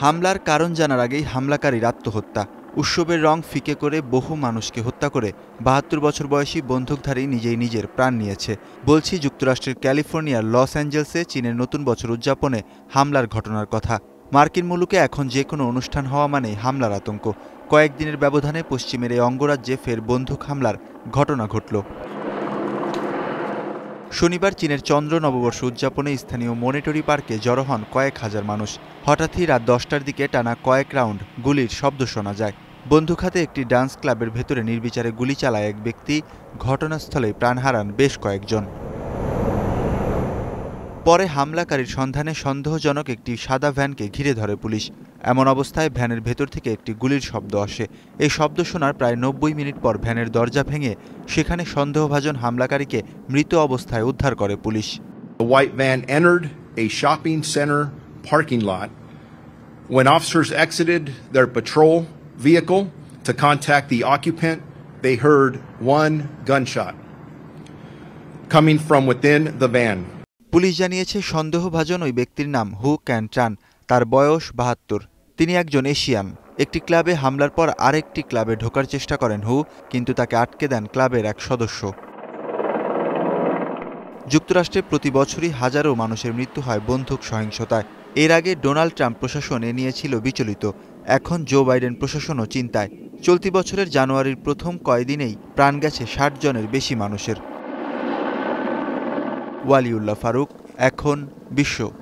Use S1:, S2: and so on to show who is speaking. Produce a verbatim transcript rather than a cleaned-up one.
S1: হামলার কারণ জানার আগেই হামলাকারীর আত্মহত্যা। উৎসবের রং ফিকে করে বহু মানুষকে হত্যা করে বাহাত্তর বছর বয়সী বন্দুকধারী নিজেই নিজের প্রাণ নিয়েছে। বলছি যুক্তরাষ্ট্রের ক্যালিফোর্নিয়ার লস অ্যাঞ্জেলসে চীনের নতুন বছর উদযাপনে হামলার ঘটনার কথা। মার্কিন মুলুকে এখন যে কোনো অনুষ্ঠান হওয়া মানেই হামলার আতঙ্ক। কয়েকদিনের ব্যবধানে পশ্চিমের এই অঙ্গরাজ্যে ফের বন্দুক হামলার ঘটনা ঘটল। শনিবার চীনের চন্দ্র নববর্ষ উদযাপনে স্থানীয় মনিটরি পার্কে জড়ো হন কয়েক হাজার মানুষ। হঠাৎই রাত দশটার দিকে টানা কয়েক রাউন্ড গুলির শব্দ শোনা যায়। বন্দুক হাতে একটি ডান্স ক্লাবের ভেতরে নির্বিচারে গুলি চালায় এক ব্যক্তি। ঘটনাস্থলে প্রাণ হারান বেশ কয়েকজন। পরে হামলাকারীর সন্ধানে সন্দেহজনক একটি সাদা ভ্যানকে ঘিরে ধরে পুলিশ। এমন অবস্থায় ভ্যানের ভেতর থেকে একটি গুলির শব্দ আসে। এই শব্দ শোনার প্রায় নব্বই মিনিট পর ভ্যানের দরজা ভেঙে সেখানে সন্দেহভাজন হামলাকারীকে মৃত অবস্থায় উদ্ধার করে police.
S2: The white van entered a shopping center parking lot. When officers exited their patrol vehicle to contact the occupant, they heard one gunshot coming from within the van.
S1: Police জানিয়েছে সন্দেহভাজন ওই ব্যক্তির নাম হু ক্যান ট্রান। তার বয়স বাহাত্তর। তিনি একজন এশিয়ান। একটি ক্লাবে হামলার পর আরেকটি ক্লাবে ঢোকার চেষ্টা করেন হু, কিন্তু তাকে আটকে দেন ক্লাবের এক সদস্য। যুক্তরাষ্ট্রে প্রতি বছরই হাজারো মানুষের মৃত্যু হয় বন্দুক সহিংসতায়। এর আগে ডোনাল্ড ট্রাম্প প্রশাসন এ নিয়ে ছিল বিচলিত। এখন জো বাইডেন প্রশাসনও চিন্তায়। চলতি বছরের জানুয়ারির প্রথম কয়দিনেই প্রাণ গেছে ষাট জনের বেশি মানুষের। ওয়ালিউল্লাহ ফারুক, এখন বিশ্ব।